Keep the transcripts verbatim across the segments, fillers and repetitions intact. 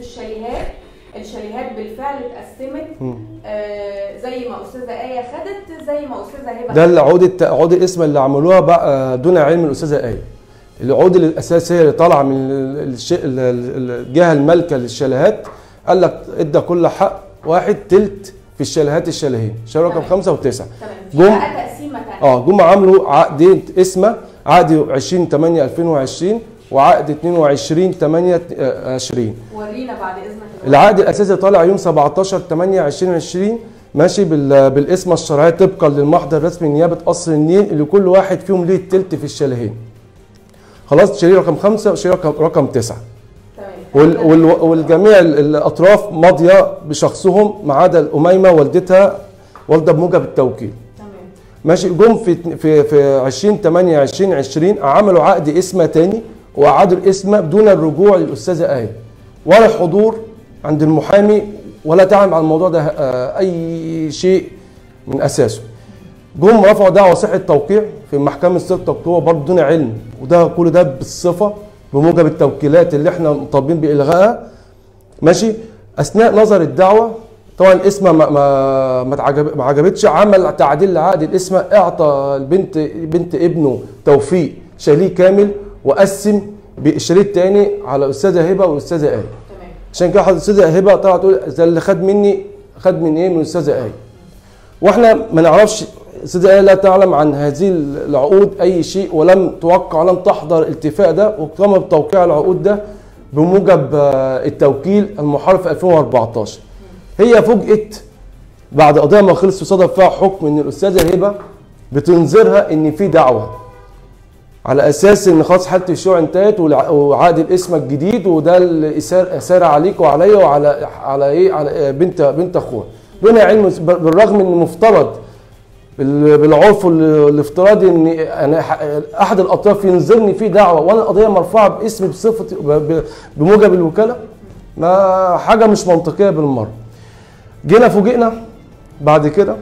الشاليهات، الشاليهات بالفعل اتقسمت آه زي ما استاذه ايه خدت، زي ما استاذه هبه. ده العقود عقود القسمه اللي عملوها بقى دون علم الاستاذه ايه. العقود الاساسيه اللي طالعه من الجهه المالكه للشاليهات قال لك ادى كل حق واحد تلت في الشاليهات الشاليهين، شاليه رقم خمسة وتسعة. تمام. جم بقى تقسيمه ثانيه. اه جم عملوا عقدين اسمه، عقد عشرين تمانية ألفين وعشرين وعقد اتنين وعشرين تمانية عشرين. ورينا بعد اذنك. العقد الاساسي طالع يوم سبعتاشر تمانية ألفين وعشرين ماشي بالاسم الشرعيه طبقا للمحضر الرسمي نيابه قصر النيل اللي كل واحد فيهم ليه التلت في الشاليهين. خلاص شاليه رقم خمسة وشاليه رقم رقم تسعة. وال وال والجميع الاطراف ماضيه بشخصهم ما عدا الاميمه والدتها والده بموجب التوكيل. تمام. ماشي. جم في في في عشرين تمانية ألفين وعشرين عملوا عقد اسمه تاني واعادوا الاسم بدون الرجوع للاستاذه ايه ولا الحضور عند المحامي ولا تعلم عن الموضوع ده اي شيء من اساسه. جم رفعوا دعوى صحه توقيع في محكمه ستة اكتوبر برضه دون علم، وده كل ده بالصفه بموجب التوكيلات اللي احنا مطالبين بالغائها. ماشي. اثناء نظر الدعوه طبعا الاسم ما ما ما عجبتش، عمل تعديل لعقد الاسم، اعطى البنت بنت ابنه توفيق شاليه كامل وقسم بشريط تاني على الاستاذه هبه والاستاذه ايه. تمام. عشان كده الاستاذه هبه طلعت تقول ده اللي خد مني خد من ايه؟ من الاستاذه ايه. واحنا ما نعرفش، الاستاذه ايه لا تعلم عن هذه العقود اي شيء ولم توقع ولم تحضر الاتفاق ده، وقام بتوقيع العقود ده بموجب التوكيل المحرر في ألفين وأربعتاشر. هي فوجئت بعد قضيه ما خلص وصدر فيها حكم ان الاستاذه هبه بتنذرها ان في دعوه على اساس ان خلاص حاله الشيوع انتهت وعقد الاسم الجديد وده الاساره عليك وعليا وعلى على ايه على بنت بنت اخوها. دون علم بالرغم ان المفترض بالعرف الافتراضي ان انا احد الاطراف ينذرني في دعوه وانا القضيه مرفوعه باسمي بصفتي بموجب الوكاله، ما حاجه مش منطقيه بالمره. جينا فوجئنا بعد كده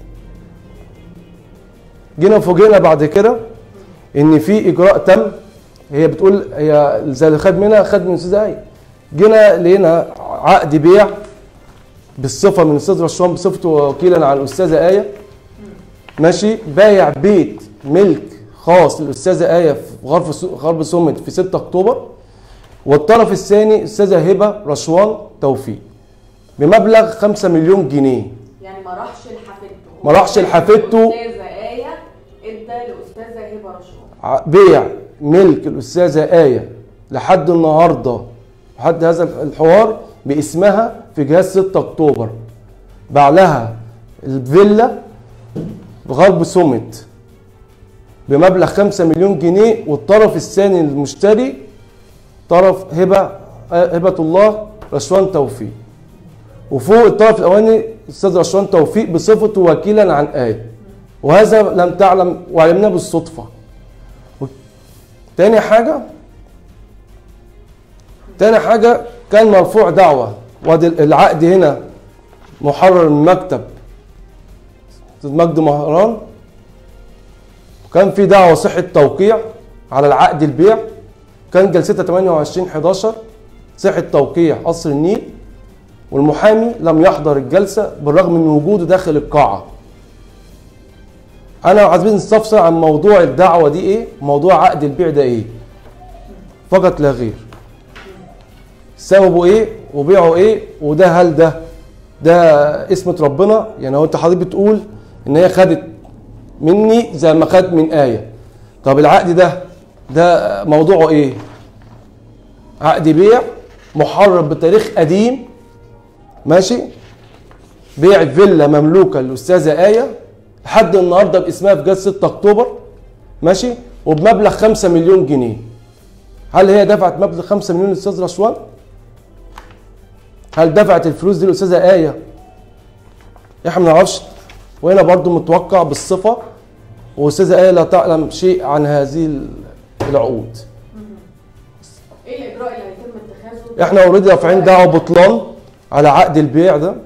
جينا فوجئنا بعد كده ان في اجراء تم، هي بتقول هي زي اللي خد منها خد من الاستاذه ايه. جينا لقينا عقد بيع بالصفه من الاستاذ رشوان بصفته وكيلا على الاستاذه ايه. ماشي. بايع بيت ملك خاص للاستاذه ايه في غرب غرب سومد في ستة اكتوبر، والطرف الثاني الاستاذه هبه رشوان توفيق بمبلغ خمسة مليون جنيه. يعني ما راحش لحفيدته ما راحش لحفيدته الاستاذه ايه ادى لاستاذه هبه رشوان. بيع ملك الاستاذه ايه لحد النهارده لحد هذا الحوار باسمها في جهاز ستة اكتوبر، باع لها الفيلا بغرب سومد بمبلغ خمسة مليون جنيه، والطرف الثاني المشتري طرف هبه هبه الله رشوان توفيق، وفوق الطرف الاولاني الاستاذ رشوان توفيق بصفته وكيلا عن ايه، وهذا لم تعلم وعلمناه بالصدفه. تاني حاجه تاني حاجه كان مرفوع دعوه، وادي العقد هنا محرر من مكتب استاذ مجدي مهران، وكان في دعوه صحه توقيع على العقد البيع، كان جلستها تمانية وعشرين حداشر صحه توقيع قصر النيل، والمحامي لم يحضر الجلسه بالرغم من وجوده داخل القاعه. انا عايزين نستفسر عن موضوع الدعوه دي ايه، موضوع عقد البيع ده ايه فقط لا غير، سببه ايه وبيعه ايه، وده هل ده ده اسمة ربنا؟ يعني هو انت حضرتك بتقول ان هي خدت مني زي ما خدت من آية، طب العقد ده ده موضوعه ايه؟ عقد بيع محرر بتاريخ قديم، ماشي، بيع فيلا مملوكه للاستاذه آية لحد النهارده باسمها في جهاز ستة اكتوبر، ماشي، وبمبلغ خمسة مليون جنيه. هل هي دفعت مبلغ خمسة مليون للاستاذ رشوان؟ هل دفعت الفلوس دي للاستاذه آية؟ احنا ما نعرفش، وهنا برضو متوقع بالصفه، والاستاذه آية لا تعلم شيء عن هذه العقود. ايه الاجراء اللي هيتم اتخاذه؟ احنا اوريدي رافعين دعوه بطلان على عقد البيع ده،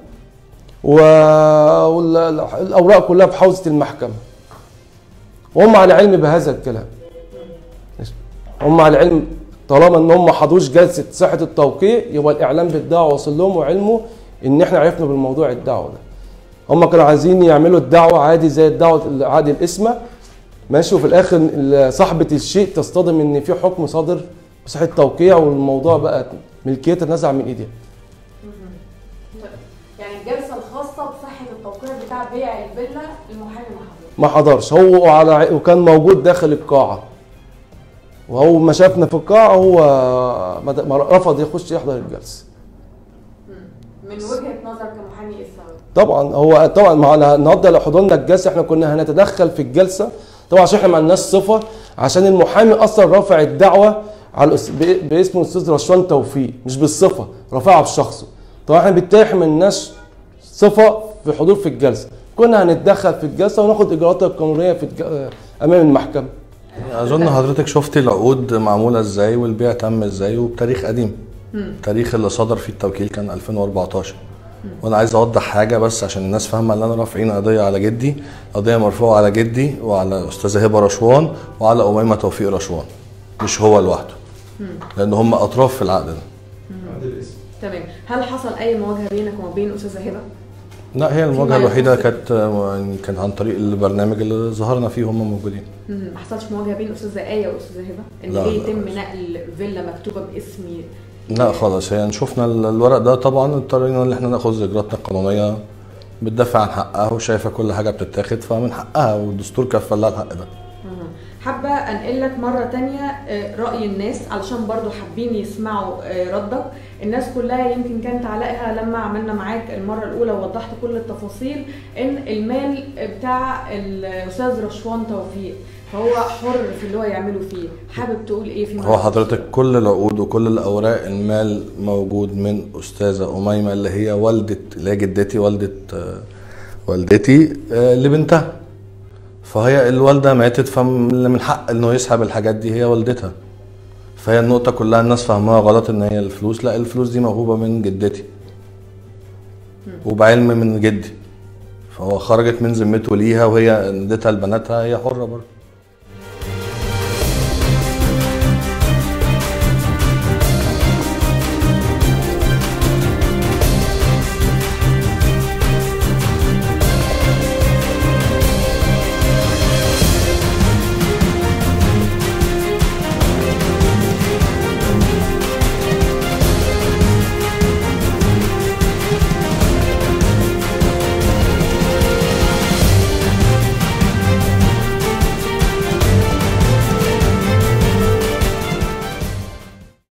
والاوراق كلها في حوزه المحكمه، وهم على علم بهذا الكلام، هم على علم طالما ان هم ما حضروش جلسه صحه التوقيع يبقى الاعلام بالدعوه وصل لهم وعلموا ان احنا عرفنا بالموضوع الدعوه ده. هم كانوا عايزين يعملوا الدعوه عادي زي الدعوه عادي القسمه ماشي، وفي الاخر صاحبه الشيء تصطدم ان في حكم صادر بصحه التوقيع والموضوع بقى ملكيتها نزع من ايديها. يعني الجلسه الخاصه بصحه التوقيع بتاع بيع الفيلا المحامي ما حضرش، هو على وكان موجود داخل القاعه، وهو ما شافنا في القاعه هو ما رفض يخش يحضر الجلسه. من وجهه نظر كمحامي ايه السبب؟ طبعا هو طبعا معنا النهارده لو حضرنا الجلسه احنا كنا هنتدخل في الجلسه طبعا عشان احنا ما عندناش صفه، عشان المحامي اصلا رافع الدعوه على باسم الاستاذ رشوان توفيق مش بالصفه، رافعها بشخصه. طبعا احنا بالتالي ما عندناش صفه في الحضور في الجلسه، كنا هنتدخل في الجلسه وناخد اجراءاتها القانونيه في الج... امام المحكمه. اظن حضرتك شفتي العقود معموله ازاي والبيع تم ازاي وبتاريخ قديم. التاريخ اللي صدر فيه التوكيل كان ألفين وأربعتاشر. وانا عايز اوضح حاجه بس عشان الناس فاهمه ان انا رافعين قضيه على جدي، قضيه مرفوعه على جدي وعلى استاذه هبه رشوان وعلى اميمه توفيق رشوان، مش هو لوحده، لان هم اطراف في العقد ده. تمام. هل حصل اي مواجهه بينك وما بين استاذه هبه؟ لا، هي المواجهه الوحيده كانت كانت عن طريق البرنامج اللي ظهرنا فيه هم موجودين. ما حصلش مواجهه بين استاذه ايه واستاذه هبه ان ليه يتم نقل فيلا مكتوبه باسمي؟ لا خالص، هي شفنا الورق ده طبعا اضطرينا ان احنا ناخد اجراءاتنا القانونيه، بتدافع عن حقها وشايفه كل حاجه بتتاخد فمن حقها والدستور كفل لها الحق ده. حابه انقل لك مره تانية راي الناس علشان برضو حابين يسمعوا ردك. الناس كلها يمكن كانت تعليقها لما عملنا معاك المره الاولى ووضحت كل التفاصيل ان المال بتاع الاستاذ رشوان توفيق فهو حر في اللي هو يعمله فيه. حابب تقول ايه في هو حضرتك كل العقود وكل الاوراق المال موجود من استاذه اميمه اللي هي والده اللي هي جدتي والده والدتي لبنتها، فهي الوالده ماتت فمن حق انه يسحب الحاجات دي، هي والدتها. فهي النقطه كلها الناس فاهمها غلط ان هي الفلوس، لا الفلوس دي موهوبه من جدتي وبعلم من جدي، فهو خرجت من ذمته ليها وهي اديتها لبناتها، هي حره برضه.